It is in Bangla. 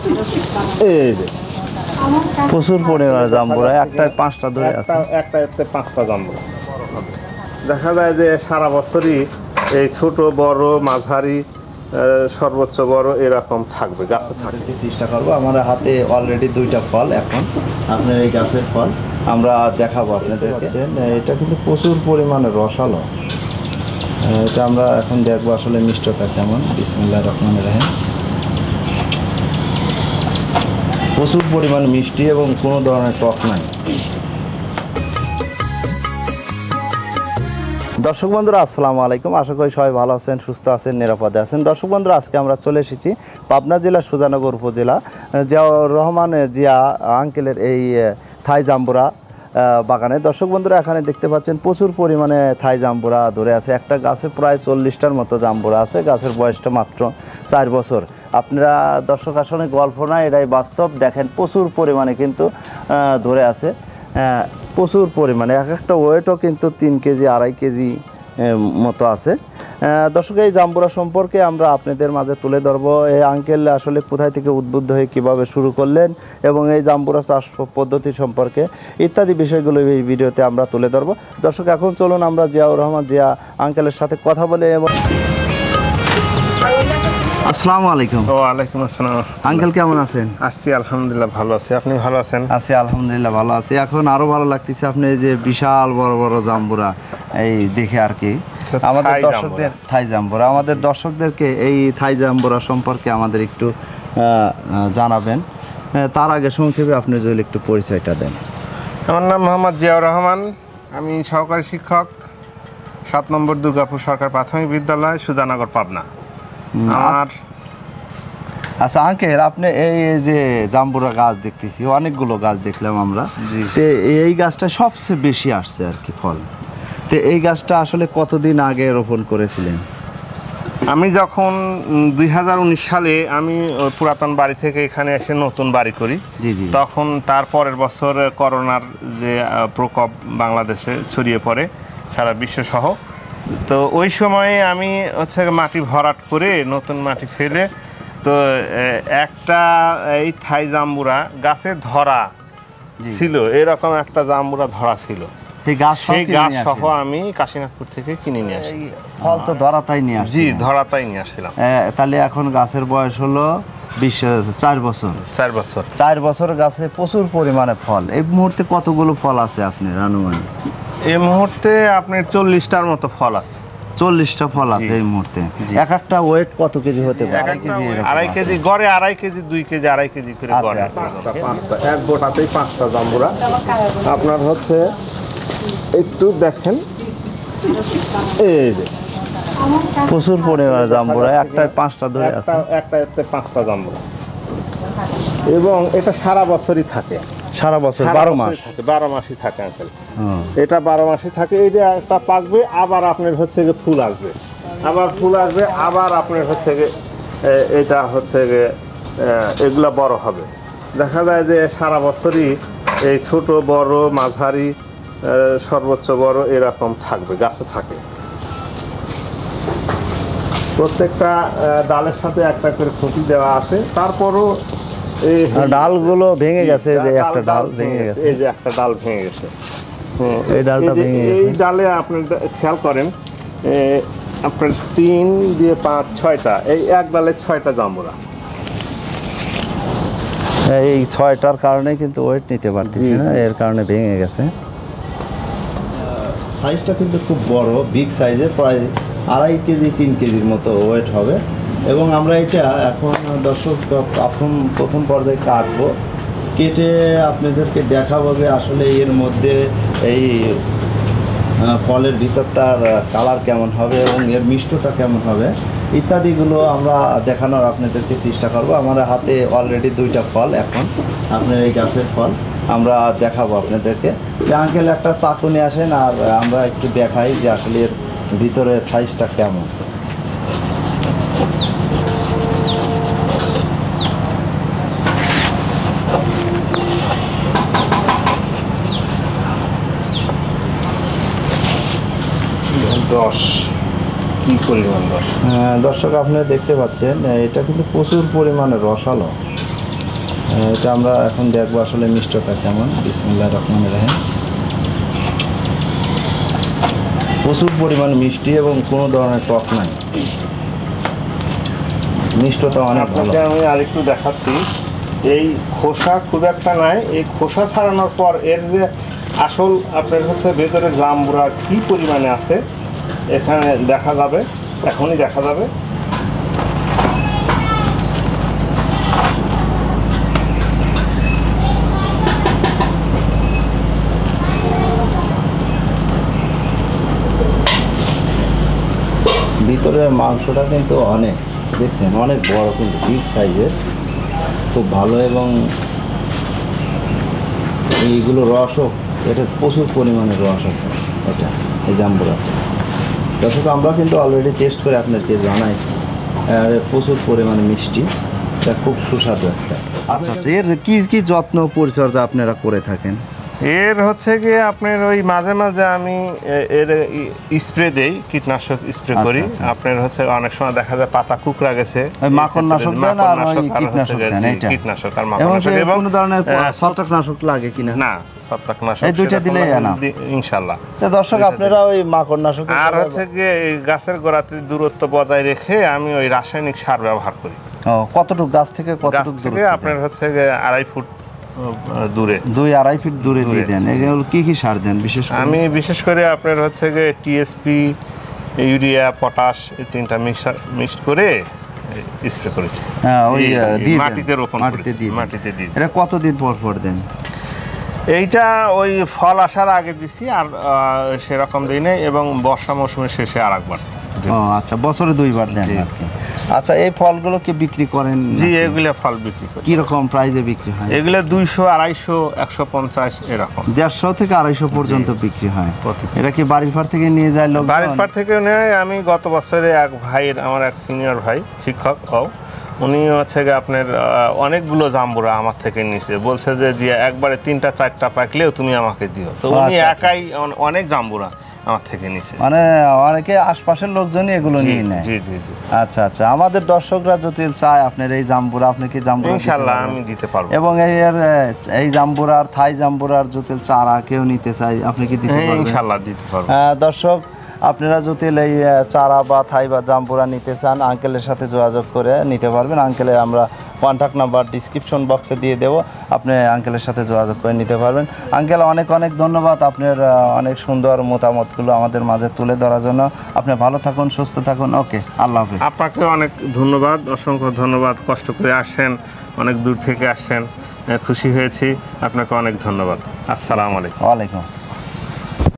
এই যে প্রচুর পরিমাণে জাম্বুরা, একটায় 5টা ধরে আছে, একটাতে 5টা জাম্বুরা। দেখা যায় যে সারা বছরই এই ছোট বড় মাঝারি সর্বোচ্চ বড় এরকম থাকবে, গাছে থাকবে। চেষ্টা করবো। আমার হাতে অলরেডি 2টা ফল, এখন আপনার এই গাছের ফল আমরা দেখাবো আপনাদেরকে। এটা কিন্তু প্রচুর পরিমাণে রসালো, এটা আমরা এখন দেখবো আসলে মিষ্টতা কেমন। বিসমিল্লাহির রহমানির রহিম। প্রচুর পরিমাণে মিষ্টি এবং কোনো ধরনের টক নাই। দর্শক বন্ধুরা আসসালামু আলাইকুম, আশা করি সবাই ভালো আছেন, সুস্থ আছেন, নিরাপদে আছেন। দর্শক বন্ধুরা আজকে আমরা চলে এসেছি পাবনা জেলার সুজানগর উপজেলা জিয়াউর রহমান জিয়া আঙ্কেলের এই থাই জাম্বুরা বাগানে। দর্শক বন্ধুরা এখানে দেখতে পাচ্ছেন প্রচুর পরিমাণে থাই জাম্বুরা ধরে আছে। একটা গাছে প্রায় 40টার মতো জাম্বুরা আছে, গাছের বয়সটা মাত্র 4 বছর। আপনারা দর্শক আসলে গল্প না, এটাই বাস্তব। দেখেন প্রচুর পরিমাণে কিন্তু ধরে আছে, প্রচুর পরিমাণে। এক একটা ওয়েটও কিন্তু 3 কেজি 2.5 কেজি মতো আছে। দর্শক এই জাম্বুরা সম্পর্কে আমরা আপনাদের মাঝে তুলে ধরবো। এই আঙ্কেল আসলে কোথায় থেকে উদ্বুদ্ধ হয়ে কীভাবে শুরু করলেন এবং এই জাম্বুরা চাষ পদ্ধতি সম্পর্কে ইত্যাদি বিষয়গুলো এই ভিডিওতে আমরা তুলে ধরবো। দর্শক এখন চলুন আমরা জিয়াউর রহমান জিয়া আঙ্কেলের সাথে কথা বলে। এবং আসসালামু আলাইকুম। ওয়ালাইকুম আসসালাম। আঙ্কেল কেমন আছেন? আছি আলহামদুলিল্লাহ, ভালো আছি। আপনি ভালো আছেন? আছি আলহামদুলিল্লাহ, ভালো আছি। এখন আরো ভালো লাগতেছে আপনি এই যে বিশাল বড় বড় জাম্বুরা এই দেখে আর কি। আমাদের দর্শকদের থাই জাম্বুরা, আমাদের দর্শকদেরকে এই থাই জাম্বুরা সম্পর্কে আমাদের একটু জানাবেন। তার আগে সংক্ষেপে আপনি যদি একটু পরিচয়টা দেন। আমার নাম মোহাম্মদ জিয়াউর রহমান, আমি সহকারী শিক্ষক, 7 নম্বর দুর্গাপুর সরকার প্রাথমিক বিদ্যালয়, সুজানগর, পাবনা। আচ্ছা আঙ্কেল, আপনি এই যে জাম্বুরা গাছ দেখতেছি, অনেকগুলো গাছ দেখলাম আমরা, তো এই গাছটা সবচেয়ে বেশি আসছে আর কি ফল। তো এই গাছটা আসলে কতদিন আগে রোপণ করেছিলেন? আমি যখন 2019 সালে আমি পুরাতন বাড়ি থেকে এখানে এসে নতুন বাড়ি করি, তখন তার পরের বছর করোনার যে প্রকোপ বাংলাদেশে ছড়িয়ে পড়ে সারা বিশ্বসহ। তো ওই সময়ে আমি হচ্ছে মাটি ভরাট করে নতুন মাটি ফেলে, তো একটা এই থাই জাম্বুরা গাছে ধরা ছিল, এরকম একটা জাম্বুরা ধরা ছিল। সেই গাছ সহ আমি কাশীনাথপুর থেকে কিনে নিয়ে আসি। ফল তো ধরাতাই নিয়ে আসি? জি, ধরাতাই নিয়ে আসছিলাম। তাহলে এখন গাছের বয়স হলো 4 বছর। 4 বছর গাছে প্রচুর পরিমাণে ফল। এই মুহূর্তে কতগুলো ফল আছে আপনার আনুমানিক? এই মুহূর্তে আপনার 40টার মতো ফল আছে। 40টা ফল আছে এই মুহূর্তে। এক একটা ওয়েট কত কেজি হতে পারে? 2.5 কেজি গড়ে, 2.5 কেজি 2 কেজি 2.5 কেজি করে গড়ে আছে। এক গোটাতেই 5টা জাম্বুরা। আপনার হচ্ছে একটু দেখেন, এই যে প্রচুর পরিমাণে জাম্বুরা, একটায় 5টা ধরে আছে, একটাতে 5টা জাম্বুরা। এবং এটা সারা বছরই থাকে, সারা বছর 12 মাস থাকে, 12 মাসই থাকে আঙ্কেল। এটা 12 মাসই থাকে। এই যে একটা পাকবে, আবার আপনার হচ্ছে গিয়ে ফুল আসবে, আবার ফুল আসবে, আবার আপনার হচ্ছে গিয়ে এটা হচ্ছে গিয়ে এগুলা বড় হবে। দেখা যায় যে সারা বছরই এই ছোট বড় মাঝারি সর্বোচ্চ বড় এরকম থাকবে, গাছে থাকে। প্রত্যেকটা ডালের সাথে একটা করে খুঁটি দেওয়া আছে। তারপরও এই ডালগুলো ভেঙে গেছে, যে একটা ডাল ভেঙে গেছে, এই যে একটা ডাল ভেঙে গেছে। এই ডালটা ভেঙে গেছে। এই ডালে আপনি খেয়াল করেন, আপনার 3 দিয়ে 5 6টা, এই এক ডালে 6টা জাম্বুরা। এই 6টার কারণে কিন্তু ওয়েট নিতে পারতেছি না, এর কারণে ভেঙে গেছে। সাইজটা কিন্তু খুব বড়, বিগ সাইজের, প্রায় 2.5 কেজি 3 কেজির মতো ওয়েট হবে। এবং আমরা এটা এখন দর্শক প্রথম পর্যায়ে কাটবো, কেটে আপনাদেরকে দেখাবো যে আসলে এর মধ্যে এই ফলের ভিতরটার কালার কেমন হবে এবং এর মিষ্টতা কেমন হবে ইত্যাদিগুলো আমরা দেখানোর আপনাদেরকে চেষ্টা করব। আমার হাতে অলরেডি 2টা ফল, এখন আপনার এই গাছের ফল আমরা দেখাবো আপনাদেরকে। যে আঙ্কেল একটা চাকু নিয়ে আসেন, আর আমরা একটু দেখাই যে আসলে এর ভিতরের সাইজটা কেমন। কি পরিমাণ রস! দর্শক আপনারা দেখতে পাচ্ছেন, এটা কিন্তু প্রচুর পরিমাণে রসালো, এটা আমরা এখন দেখবো আসলে মিষ্টতা কেমন। বিসমিল্লাহির রহমানির রহিম। প্রচুর পরিমাণ মিষ্টি এবং কোনো ধরনের টক নাই, মিষ্টতা অনেক ভালো। আপনাকে আমি আরেকটু দেখাচ্ছি, এই খোসা খুব একটা নাই। এই খোসা ছাড়ানোর পর এর যে আসল আপনার হচ্ছে ভেতরে জাম্বুরা কি পরিমাণে আছে এখানে দেখা যাবে, এখনই দেখা যাবে। ভিতরে মাংসটা কিন্তু অনেক, দেখছেন অনেক বড়, কিন্তু বিগ সাইজের, খুব ভালো। এবং এইগুলো রসও, এটা প্রচুর পরিমাণে রস আছে এটা, এই জাম্বুরা। দর্শক আমরা কিন্তু অলরেডি টেস্ট করে আপনাকে জানাইছি, আর প্রচুর পরিমাণে মিষ্টি, এটা খুব সুস্বাদু একটা। আচ্ছা আচ্ছা, এর কি কি যত্ন পরিচর্যা আপনারা করে থাকেন? এর হচ্ছে গিয়ে আপনার ওই মাঝে মাঝে আমি এর স্প্রে দেই, কীটনাশক স্প্রে করি। আপনার হচ্ছে অনেক সময় দেখা যায় পাতা কুকড়া গেছে, মাকড়নাশক দেন আর ওই কীটনাশক দেন, এটা কীটনাশক আর মাকড়নাশক। এবং কোনো ধরনের ছত্রাকনাশক লাগে কিনা? না, ছত্রাকনাশক এই দুইটা দিলেই না ইনশাআল্লাহ। তো দর্শক আপনারা ওই মাকড়নাশক আর হচ্ছে গিয়ে এই গাছের গোড়াতে দূরত্ব বজায় রেখে আমি ওই রাসায়নিক সার ব্যবহার করি। কতটুকু গাছ থেকে কতটুকু দূরে? আপনার হচ্ছে গিয়ে 2.5 ফুট দূরে, 2-2.5 ফিট দূরে দিয়ে দেন। এগুলো কি কি সার দেন বিশেষ করে? আমি বিশেষ করে আপনার হচ্ছে গিয়ে টিএসপি, ইউরিয়া, পটাশ, এই তিনটা মিক্সড করে স্প্রে করেছি। ওই মাটিতে রোপণ মাটিতে করেছি, দিয়ে মাটিতে দিয়ে। এটা কতদিন পর পর দেন? এইটা ওই ফল আসার আগে দিছি, আর সেরকম দিই নাই। এবং বর্ষা মৌসুমের শেষে আর একবার। ও আচ্ছা, বছরে 2 বার দেন আর কি। আচ্ছা, এই ফলগুলো কি বিক্রি করেন? জি, এগুলো ফল বিক্রি করি। কি রকম প্রাইসে বিক্রি হয়? এগুলো 200, 250, 150 এরকম। 150 থেকে 250 পর্যন্ত বিক্রি হয়। এটা কি বাড়ির পার থেকে নিয়ে যায় লোক? বাড়ির পার থেকে নেয়। আমি গত বছরে এক ভাইয়ের, আমার এক সিনিয়র ভাই শিক্ষক, উনি হচ্ছে গিয়ে আপনার অনেকগুলো জাম্বুরা আমার থেকে নিছে, বলছে যে একবারে 3টা-4টা পাকলেও তুমি আমাকে দিও। তো উনি একাই অনেক জাম্বুরা আমার থেকে নিছে, মানে অনেকে আশপাশের লোকজনই এগুলো নিয়ে নেয়। জি জি জি। আচ্ছা আচ্ছা, আমাদের দর্শকরা যদি চায় আপনার এই জাম্বুরা, আপনি কি জাম্বুরা? ইনশাআল্লাহ আমি দিতে পারবো। এবং এই জাম্বুরার, থাই জাম্বুরার যদি চারা কেউ নিতে চায়, আপনি কি দিতে পারবেন? ইনশাআল্লাহ দিতে পারবো। দর্শক আপনারা যদি এই চারা বা থাই বা জাম্বুরা নিতে চান, আঙ্কেলের সাথে যোগাযোগ করে নিতে পারবেন। আঙ্কেলের আমরা কন্ট্যাক্ট নাম্বার ডিসক্রিপশন বক্সে দিয়ে দেবো, আপনি আঙ্কেলের সাথে যোগাযোগ করে নিতে পারবেন। আঙ্কেল অনেক অনেক ধন্যবাদ আপনার অনেক সুন্দর মতামতগুলো আমাদের মাঝে তুলে ধরার জন্য। আপনি ভালো থাকুন, সুস্থ থাকুন। ওকে, আল্লাহ হাফেজ। আপনাকে অনেক ধন্যবাদ, অসংখ্য ধন্যবাদ। কষ্ট করে আসছেন, অনেক দূর থেকে আসছেন, খুশি হয়েছি। আপনাকে অনেক ধন্যবাদ। আসসালামু আলাইকুম। ওয়ালাইকুম আসসালাম।